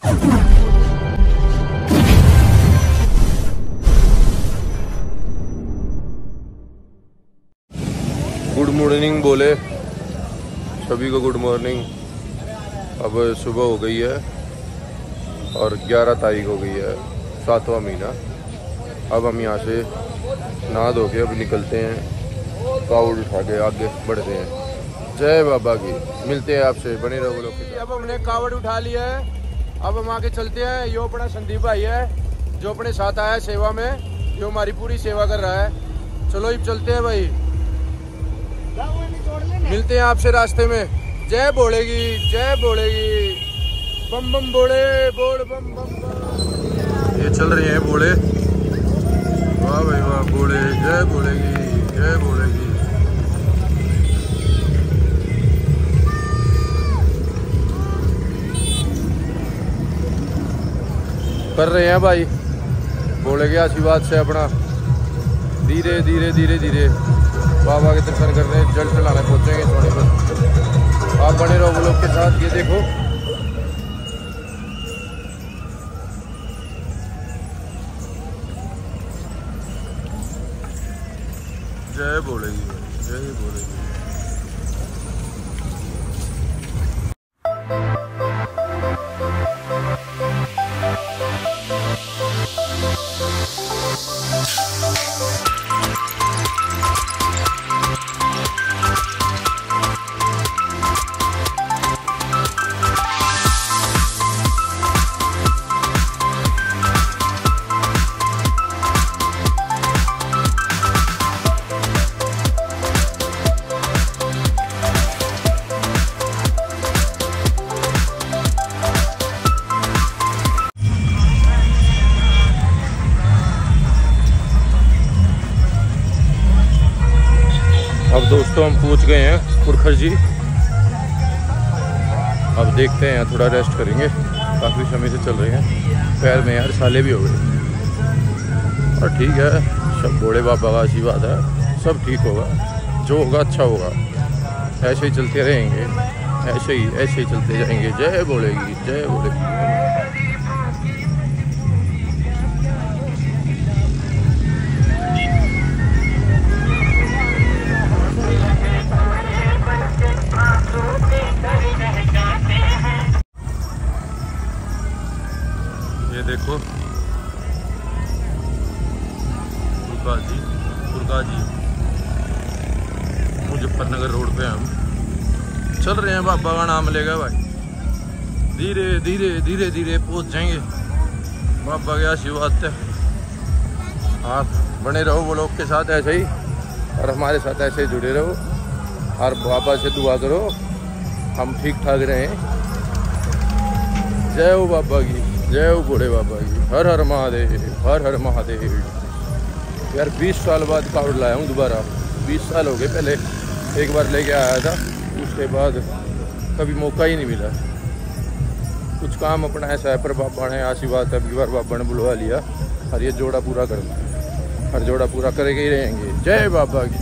Good morning बोले सभी को, गुड मॉर्निंग। अब सुबह हो गई है और 11 तारीख हो गई है, 7वां महीना। अब हम यहाँ से नहा धो के अब निकलते हैं, कावड़ उठा के आगे बढ़ते हैं। जय बाबा की। मिलते हैं आपसे, बने रहो लोग। अब हमने कावड़ उठा लिया है, अब हम आगे चलते हैं। यो अपना संदीप भाई है जो अपने साथ आया है सेवा में, जो हमारी पूरी सेवा कर रहा है। चलो अब चलते हैं भाई, मिलते हैं आपसे रास्ते में। जय बोलेगी, जय बोलेगी, बम बम बोले, बोल बम बम बम। ये चल रहे हैं बोले, वाह भाई वाह, बोले जय बोलेगी, जय बोलेगी। कर रहे हैं भाई बोले के आशीर्वाद से अपना धीरे धीरे धीरे धीरे बाबा के दर्शन कर रहे हैं। जल चलाने पहुंचेंगे थोड़ी पर, आप बने रहो लोग के साथ। ये देखो जय बोलेगी, जय बोलेगी। अब दोस्तों हम पहुंच गए हैं पुरखर जी। अब देखते हैं, थोड़ा रेस्ट करेंगे, काफ़ी समय से चल रहे हैं, पैर में यार साले भी हो गए। और ठीक है, सब भोले बाबा का आशीर्वाद है, सब ठीक होगा, जो होगा अच्छा होगा। ऐसे ही चलते रहेंगे, ऐसे ही चलते जाएंगे। जय बोलेगी, जय बोलेगी। ये देखो पुरखा जी मुजफ्फरनगर रोड पे हम चल रहे हैं। बाबा का नाम लेगा भाई, धीरे धीरे धीरे धीरे पहुंच जाएंगे बाबा के आशीर्वाद से। आप बने रहो वो लोग के साथ ऐसे ही, और हमारे साथ ऐसे ही जुड़े रहो, और बाबा से दुआ करो हम ठीक ठाक रहें। जय हो बाबा की, जय हो बूढ़े बाबा की। हर हर महादेव, हर हर महादेव। यार 20 साल बाद कावड़ लाया हूँ दोबारा। 20 साल हो गए, पहले एक बार लेके आया था, उसके बाद कभी मौका ही नहीं मिला। कुछ काम अपना ऐसा है, पर बाबा ने आशीर्वाद है, अगली बार बाबा ने बुलवा लिया, और ये जोड़ा पूरा करना है, हर जोड़ा पूरा करके ही रहेंगे। जय बाबा की।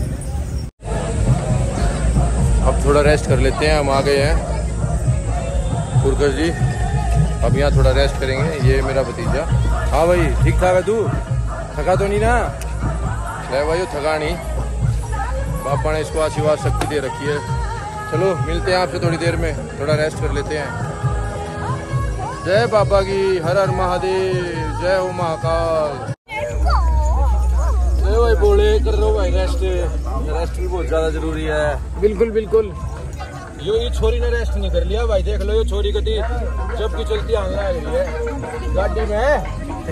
अब थोड़ा रेस्ट कर लेते हैं, हम आ गए हैं पुरखर जी। अब यहाँ थोड़ा रेस्ट करेंगे। ये मेरा भतीजा। हाँ भाई, ठीक ठाक है तू? थका तो नहीं ना? है भाई, थका नहीं, बाबा ने इसको आशीर्वाद शक्ति दे रखी है। चलो मिलते हैं आपसे थोड़ी देर में, थोड़ा रेस्ट कर लेते हैं। जय बाबा की, हर हर महादेव, जय हो महाकाल। जय भाई बोले, कर लो भाई रेस्ट भी बहुत ज्यादा जरूरी है। बिल्कुल बिल्कुल। ये छोरी ने रेस्ट नहीं कर लिया भाई, देख लो ये छोरी गति जब की चलती आंगना आ रही है गाड़ी में।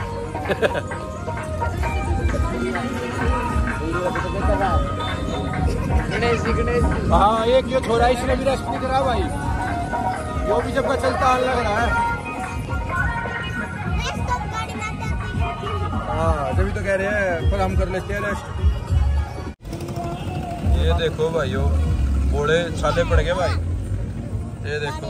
हाँ, एक ये छोरा इसने भी रेस्ट नहीं करा भाई, वो भी जब का चलता आने लग रहा है। हाँ, जब तो कह रहे हैं, पर हम कर लेते हैं रेस्ट। ये देखो भाइयों, बोले छाले पड़ गए भाई। ये देखो,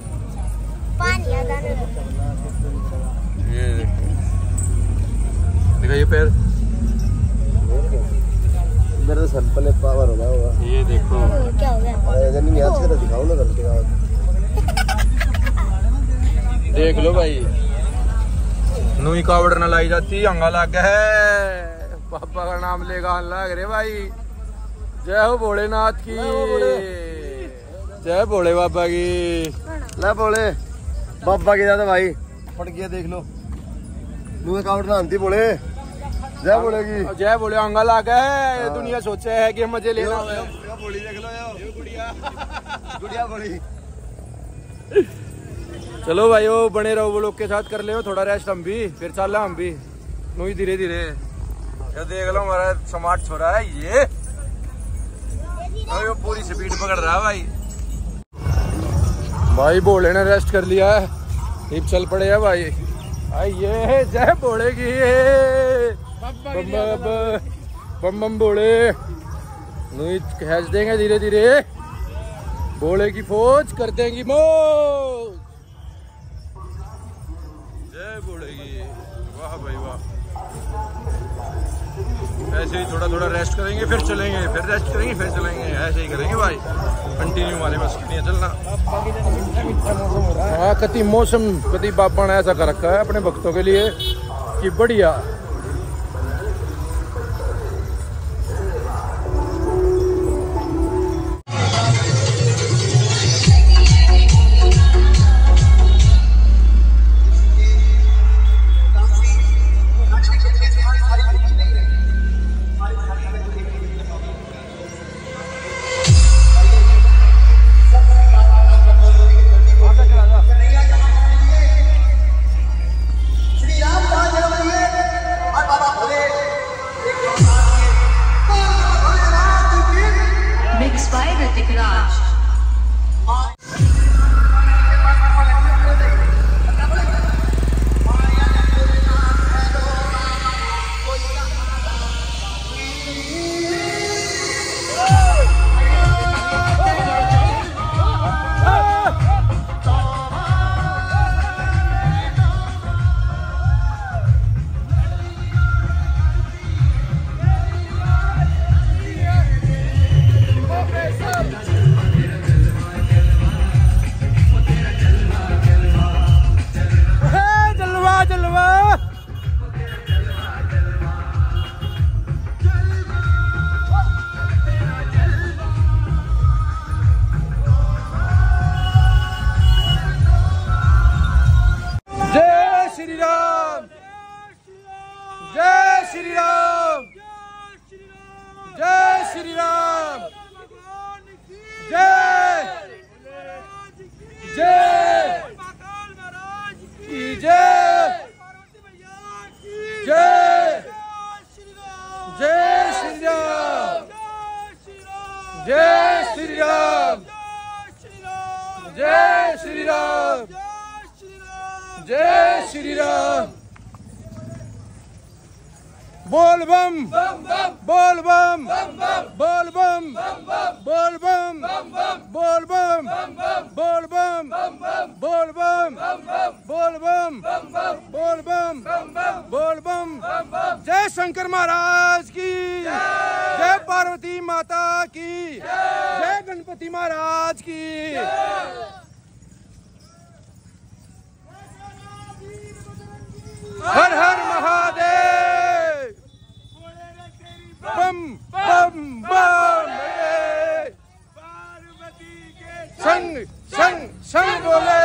ये देखो, दिखाइए पैर, मेरा तो सैंपल पावर होगा। ये देखो क्या हो गया, दिखाओ ना, देख लो भाई, नई कावड़ न लाई जाती, अंगा लाग है। पापा का नाम लेगा लाग रे भाई। जय हो भोलेनाथ की, जय भोले बाबा की। ले भोले बाबा की जाता भाई पड़ गया, देख लो नई कावड़ ना आती बोले। जय बोले की, जय बोले। अंगा लाग है, दुनिया सोचे है कि मजे लेना। बोली देख लो यो गुड़िया गुड़िया बोली। चलो भाई वो बने रहो, वो लोग के साथ कर ले थोड़ा रेस्ट, हम भी फिर चल हम भी नई धीरे धीरे। ये देख लो हमारा स्मार्ट छोरा है ये, वो पूरी स्पीड पकड़ रहा है भाई। भाई भोले ने रेस्ट कर लिया है, अब चल पड़े है भाई। ये जय भोले की, बम बम भोले। नई खींच देंगे धीरे धीरे, भोले की फौज कर देंगी मौज। जय भोले की, वाह भाई वाह। ऐसे ही थोड़ा थोड़ा रेस्ट करेंगे फिर चलेंगे, फिर रेस्ट करेंगे फिर चलेंगे, ऐसे ही करेंगे भाई कंटिन्यू। हमारे बस नहीं चलना। हाँ कति मौसम, कति बाबा ने ऐसा कर रखा है अपने भक्तों के लिए कि बढ़िया। बोल बम बोल बम बोल बम बोल बम बोल बम बोल बम बोल बम बोल बम बोल बम बोल बम। जय शंकर महाराज की, जय पार्वती माता की, जय गणपति महाराज की। हर हर महादेव। बम बम बम संग संग संग बोले।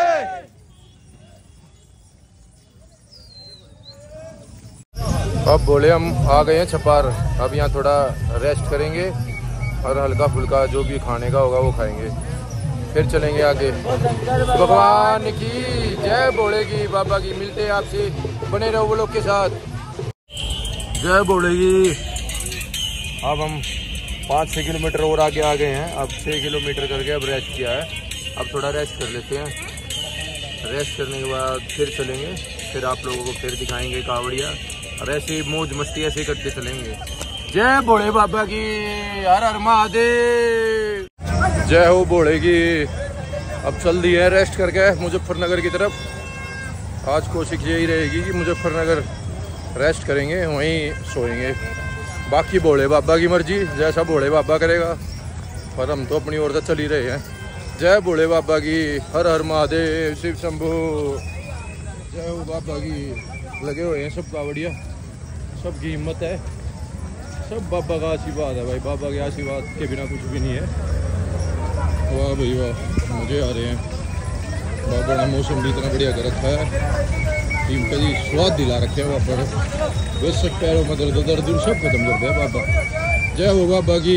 अब बोले हम आ गए हैं छपार, अब यहाँ थोड़ा रेस्ट करेंगे और हल्का फुल्का जो भी खाने का होगा वो खाएंगे, फिर चलेंगे आगे। भगवान की जय, भोले की, बाबा की। मिलते हैं आपसे, बने रहो वो लोग के साथ। जय भोले की। अब हम 5-6 किलोमीटर और आगे आ गए हैं। अब 6 किलोमीटर करके अब रेस्ट किया है, अब थोड़ा रेस्ट कर लेते हैं। रेस्ट करने के बाद फिर चलेंगे, फिर आप लोगों को फिर दिखाएंगे कावड़िया, और ऐसे मौज मस्ती ऐसे करते चलेंगे। जय भोले बाबा की, हर हर महादेव। जय हो भोले की। अब चल दिए हैं रेस्ट करके मुजफ्फरनगर की तरफ। आज कोशिश यही रहेगी कि मुजफ्फरनगर रेस्ट करेंगे, वहीं सोएंगे। बाकी भोले बाबा की मर्जी, जैसा भोले बाबा करेगा, पर हम तो अपनी ओर से चल ही रहे हैं। जय भोले बाबा की, हर हर महादेव, शिव शंभू। जय हो बाबा की। लगे हुए हैं सब कावड़िया, सबकी हिम्मत है, सब बाबा का आशीर्वाद है भाई। बाबा के आशीर्वाद के बिना कुछ भी नहीं है। वाह भाई वाह, मुझे आ रहे हैं। बाबा ने मौसम भी इतना बढ़िया कर रखा है, टीम का जी स्वाद दिला रखे हैं बाबा ने। वैसे पैरों में दर्द सब खत्म कर दिया बाबा। जय हो बाबा की।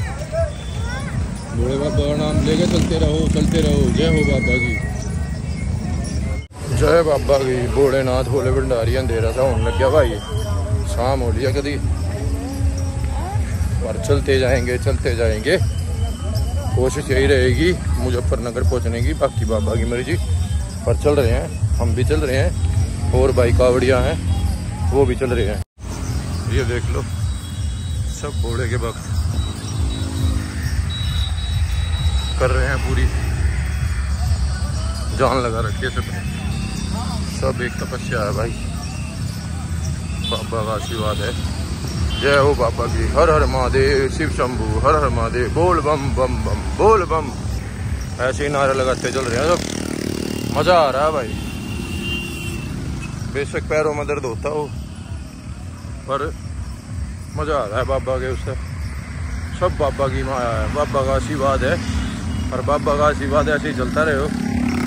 भोले बाबा का नाम लेके चलते रहो, चलते रहो। जय हो बाबा की। जय बाबा की। भोलेनाथ भोले भंडारी अंधेरा था होने लग गया भाई, शाम हो लिया कभी। पर चलते जाएंगे, चलते जाएंगे। कोशिश यही रहेगी मुजफ्फरनगर पहुंचने की, बाकी बाबा की मर्जी। पर चल रहे हैं, हम भी चल रहे हैं, और भाई कावड़िया हैं वो भी चल रहे हैं। ये देख लो, सब भोले के भक्त कर रहे हैं, पूरी जान लगा रखी है सबने। सब एक तपस्या है भाई, बाबा का आशीर्वाद है। जय हो बाबा की। हर हर महादेव, शिव शंभू, हर हर महादेव, बोल बम बम बम, बोल बम। ऐसे ही नारे लगाते चल रहे हैं सब। मजा आ रहा है भाई। बेशक पैरों में दर्द होता हो, पर मजा आ रहा है बाबा के उससे। सब बाबा की माया है, बाबा का आशीर्वाद है, और बाबा का आशीर्वाद ऐसे ही चलता रहे हो।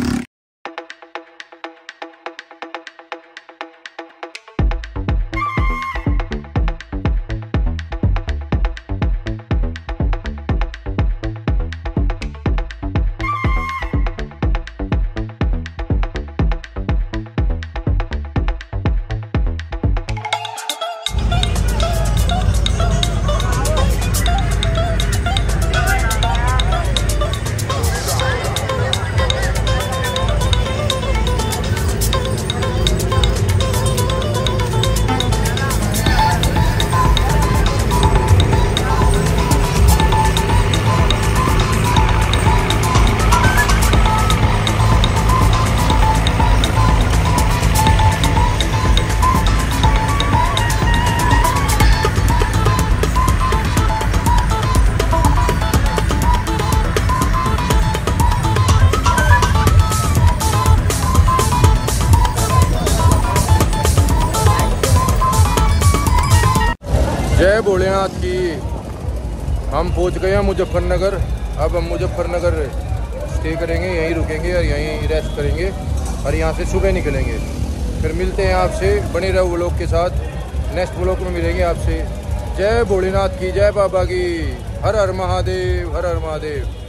जय भोलेनाथ की। हम पहुंच गए हैं मुजफ्फरनगर। अब हम मुजफ्फरनगर स्टे करेंगे, यहीं रुकेंगे और यहीं रेस्ट करेंगे, और यहाँ से सुबह निकलेंगे। फिर मिलते हैं आपसे, बने रहो व्लॉग के साथ। नेक्स्ट व्लॉग में मिलेंगे आपसे। जय भोलेनाथ की, जय बाबा की। हर हर महादेव, हर हर महादेव।